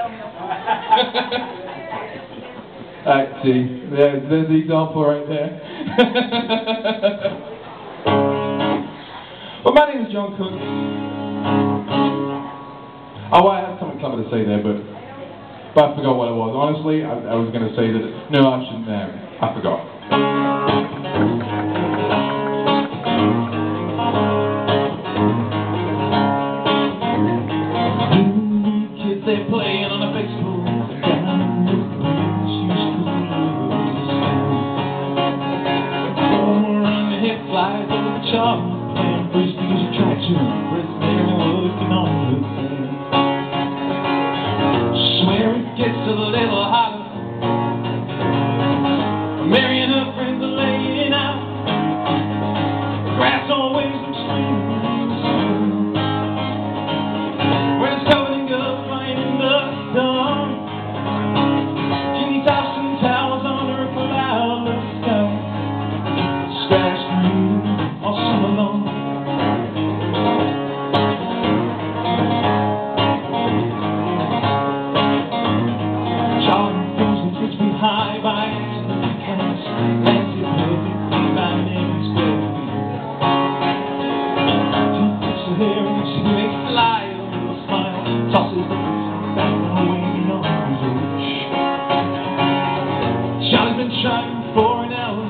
See, there's the example right there. Well, my name is John Cook. Oh, I had something clever to say there, but I forgot what it was. Honestly, I was going to say that, no, I shouldn't have. I forgot. Kids, they're playing on a baseball down the bridge, run the hip flies over the chalk, playing frisbee's attraction, Mary working on the sand. Swear it gets a little hotter. Mary and her friends are laying out. Grass always looks green in the sun. When it's covered in good, flying in the sun. Jenny tossing towels under a cloudless sky. Sky's green all summer long. High by accident, fancy perfectly by Mary's baby. She puts her hair and she makes a lie, a little smile, tosses the back away on his reach. Charlie's been trying for an hour.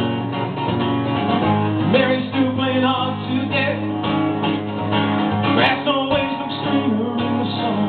Mary's still playing hard to get. Grass always looks greener in the summer.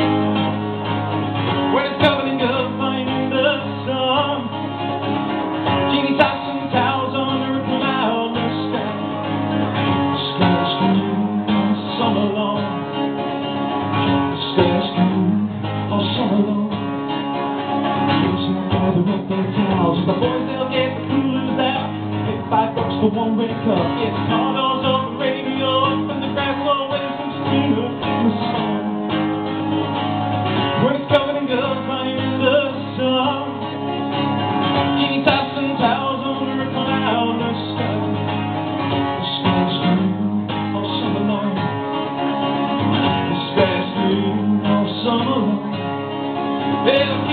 When it's covered in good, fine in the sun. Jeannie tossing towels under a cloudless sky. The sky's green all summer long. The sky's green all summer long. Girls will gather up their towels. The boys, they'll get the coolers out. Get $5 for one red cup. Yes, cargoes on the radio up, and the grass always looks greener in the sun. When it's covered in good, fine in the sun. Jeannie tossing towels under a cloudless sky. The sky's green all summer long. The sky's green all summer long.